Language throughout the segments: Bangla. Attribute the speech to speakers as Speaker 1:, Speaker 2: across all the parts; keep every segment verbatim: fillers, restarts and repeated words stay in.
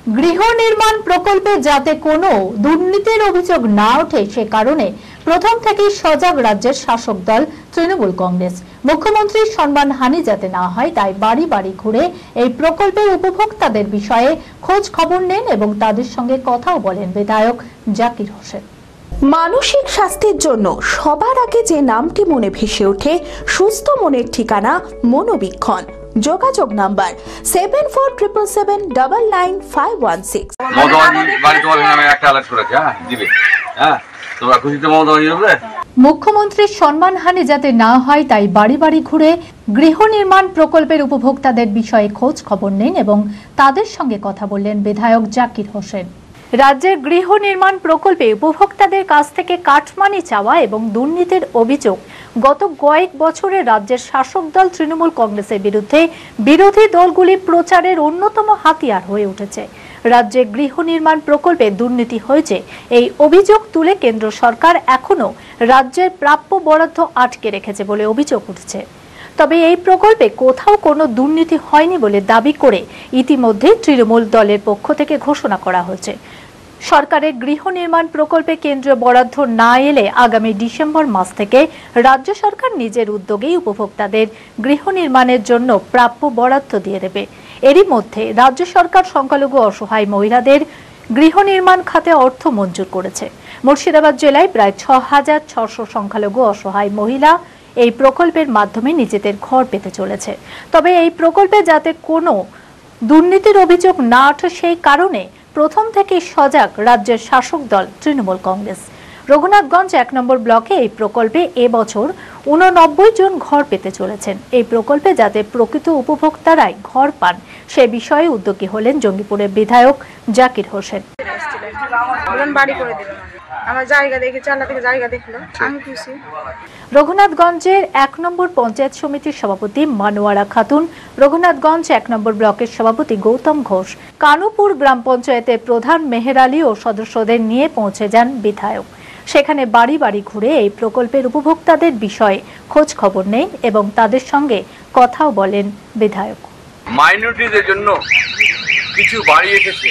Speaker 1: গৃহ নির্মাণ প্রকল্পে যাতে কোনো দুর্নীতির অভিযোগ না ওঠে সে কারণে প্রথম থেকেই সজাগ রাজ্যের শাসক দল তৃণমূল কংগ্রেস। মুখ্যমন্ত্রীর সম্মানহানি যাতে না হয় তাই বাড়ি বাড়ি ঘুরে এই প্রকল্পের উপভোক্তাদের বিষয়ে খোঁজ খবর নেন এবং তাদের সঙ্গে কথাও বলেন বিধায়ক জাকির হোসেন।
Speaker 2: মানসিক স্বাস্থ্যের জন্য সবার আগে যে নামটি মনে ভেসে ওঠে সুস্থ মনের ঠিকানা মনোবীক্ষণ। যোগাযোগ number seven four triple seven double nine five one six.
Speaker 1: মুখ্যমন্ত্রীর সম্মানহানি যাতে না হয় তাই বাড়ি বাড়ি ঘুরে গৃহ নির্মাণ প্রকল্পের উপভোক্তাদের বিষয়ে খোঁজ খবর নেন এবং তাদের সঙ্গে কথা বললেন বিধায়ক জাকির হোসেন। রাজ্যের গৃহ নির্মাণ প্রকল্পে উপভোক্তাদের কাছ থেকে কাটমানি চাওয়া এবং দুর্নীতির অভিযোগ গত কয়েক বছরে রাজ্যের শাসক দল তৃণমূল কংগ্রেসের বিরুদ্ধে বিরোধী দলগুলি প্রচারের অন্যতম হাতিয়ার হয়ে উঠেছে। রাজ্যে গৃহ নির্মাণ প্রকল্পে দুর্নীতি হয়েছে এই অভিযোগ তুলে কেন্দ্র সরকার এখনো রাজ্যের প্রাপ্য বরাদ্দ আটকে রেখেছে বলে অভিযোগ উঠেছে। তবে এই প্রকল্পে কোথাও কোনো দুর্নীতি হয়নি বলে দাবি করে ইতিমধ্যে তৃণমূল দলের পক্ষ থেকে ঘোষণা করা হয়েছে সরকারের গৃহ নির্মাণ প্রকল্পে কেন্দ্রীয় বরাদ্দ না এলে আগামী ডিসেম্বর মাস থেকে রাজ্য সরকার নিজের উদ্যোগেই উপভোক্তাদের গৃহ নির্মাণের জন্য প্রাপ্য বরাদ্দ দিয়ে দেবে। এরই মধ্যে রাজ্য সরকার সংখ্যালঘু অসহায় মহিলাদের গৃহ নির্মাণ খাতে অর্থ মঞ্জুর করেছে। মুর্শিদাবাদ জেলায় প্রায় ছ হাজার ছশো সংখ্যালঘু অসহায় মহিলা এই প্রকল্পের মাধ্যমে নিজেদের ঘর পেতে চলেছে। তবে এই প্রকল্পে যাতে কোনো দুর্নীতির অভিযোগ না ওঠে সেই কারণে প্রথম থেকে সজাগ রাজ্যের শাসক দল তৃণমূল কংগ্রেস। রঘুনাথগঞ্জ এক নম্বর ব্লকে এই প্রকল্পে এবছর উননব্বই জন ঘর পেতে চলেছেন। এই প্রকল্পে যাতে প্রকৃত উপভোক্তারাই ঘর পান সে বিষয়ে উদ্যোগী হলেন জঙ্গিপুরের বিধায়ক জাকির হোসেন। রঘুনাথগঞ্জের এক নম্বর পঞ্চায়েত সমিতির সভাপতি মানোয়ারা খাতুন, রঘুনাথগঞ্জ এক নম্বর ব্লকের সভাপতি গৌতম ঘোষ, কানুপুর গ্রাম পঞ্চায়েতের প্রধান মেহের আলী ও সদস্যদের নিয়ে পৌঁছে যান বিধায়ক। সেখানে বাড়ি বাড়ি ঘুরে এই প্রকল্পের উপভোক্তাদের বিষয়ে খোঁজ খবর নেন এবং তাদের সঙ্গে কথাও বলেন বিধায়ক।
Speaker 3: মাইনরিটিদের জন্য কিছু বাড়ি এসেছে।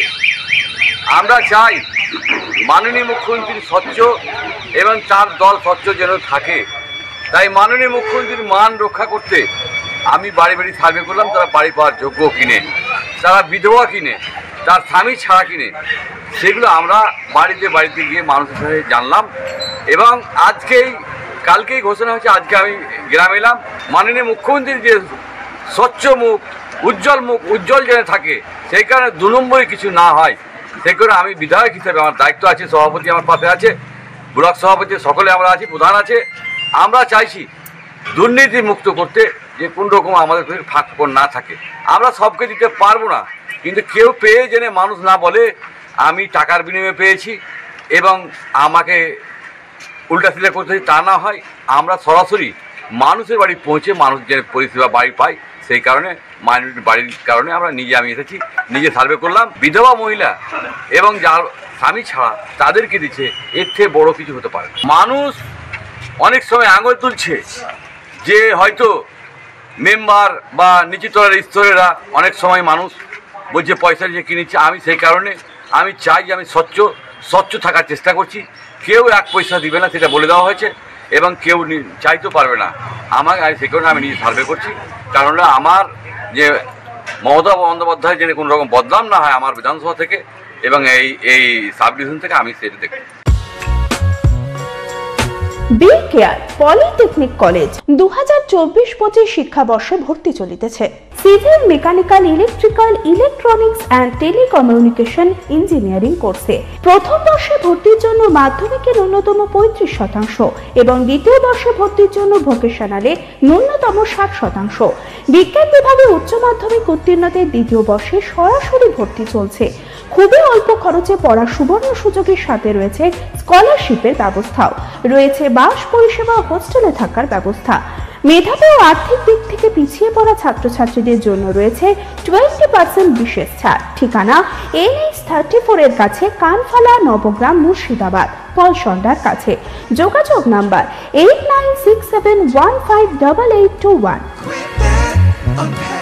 Speaker 3: আমরা চাই মাননীয় মুখ্যমন্ত্রীর স্বচ্ছ এবং তার দল স্বচ্ছ যেন থাকে। তাই মাননীয় মুখ্যমন্ত্রীর মান রক্ষা করতে আমি বাড়ি বাড়ি সার্ভে করলাম। তারা বাড়ি পাওয়ার যোগ্য কিনে, তারা বিধবা কিনে, তার স্বামী ছাড়া কিনে, সেগুলো আমরা বাড়িতে বাড়িতে গিয়ে মানুষের সাথে জানলাম এবং আজকেই কালকেই ঘোষণা হচ্ছে। আজকে আমি গ্রামে এলাম। মাননীয় মুখ্যমন্ত্রীর যে স্বচ্ছ মুখ, উজ্জ্বল মুখ, উজ্জ্বল যেন থাকে, সেই কারণে দু নম্বরে কিছু না হয় সেই কারণে আমি বিধায়ক হিসেবে আমার দায়িত্ব আছে। সভাপতি আমার পাশে আছে, ব্লক সভাপতি সকলে আমরা আছি, প্রধান আছে। আমরা চাইছি দুর্নীতি মুক্ত করতে, যে কোন রকম আমাদের ফাঁক না থাকে। আমরা সবকে দিতে পারবো না, কিন্তু কেউ পেয়ে জেনে মানুষ না বলে আমি টাকার বিনিময়ে পেয়েছি এবং আমাকে উল্টাসিলা করতে তা না হয়। আমরা সরাসরি মানুষের বাড়ি পৌঁছে মানুষ যে পরিষেবা বাড়ি পাই, সেই কারণে মাইনরিটি বাড়ির কারণে আমরা নিজে আমি এসেছি, নিজে সার্ভে করলাম। বিধবা মহিলা এবং যার স্বামী ছাড়া তাদেরকে দিচ্ছে, এর থেকে বড় কিছু হতে পারে। মানুষ অনেক সময় আঙুল তুলছে যে হয়তো মেম্বার বা নিচুতলার স্তরেরা অনেক সময় মানুষ বলছে পয়সা দিয়ে কিনেছে। আমি সেই কারণে আমি চাই যে আমি স্বচ্ছ স্বচ্ছ থাকার চেষ্টা করছি। কেউ এক পয়সা দিবে না সেটা বলে দেওয়া হয়েছে এবং কেউ চাইতেও পারবে না। আমাকে সেই কারণে আমি নিজে সার্ভে করছি, কারণ আমার যে মমতা বন্দ্যোপাধ্যায় যেন কোনো রকম বদনাম না হয় আমার বিধানসভা থেকে এবং এই এই সাব ডিভিশন থেকে, আমি সেটা দেখি।
Speaker 2: বি কেয়ার পলিটেকনিক কলেজ দু হাজার চব্বিশ পঁচিশ শিক্ষাবর্ষে ভর্তি চলিতেছে। Civil, mechanical, electrical, electronics and telecommunication engineering কোর্সে প্রথম বর্ষে ভর্তির জন্য মাধ্যমিকের ন্যূনতম পঁয়ত্রিশ শতাংশ এবং দ্বিতীয় বর্ষে ভর্তির জন্য ভোকেশনালে ন্যূনতম ষাট শতাংশ। বিজ্ঞান বিভাগে উচ্চ মাধ্যমিক উত্তীর্ণদের দ্বিতীয় বর্ষে সরাসরি ভর্তি চলছে। খুবই অল্প খরচে পড়ার সুবর্ণ সুযোগের সাথে রয়েছে স্কলারশিপের ব্যবস্থাও রয়েছে, বাস পরিষেবা ও হোস্টেলে থাকার ব্যবস্থা। মেধাবী ও আর্থিক দিক থেকে পিছিয়ে পড়া ছাত্রছাত্রীদের জন্য রয়েছে টোয়েন্টি পার্সেন্ট বিশেষ ছাড়। ঠিকানা এনএইচ থার্টি ফোর এর কাছে, কানফালা, নবগ্রাম, মুর্শিদাবাদ, পলসন্ডার কাছে। যোগাযোগ number eight nine six seven one five double eight two one.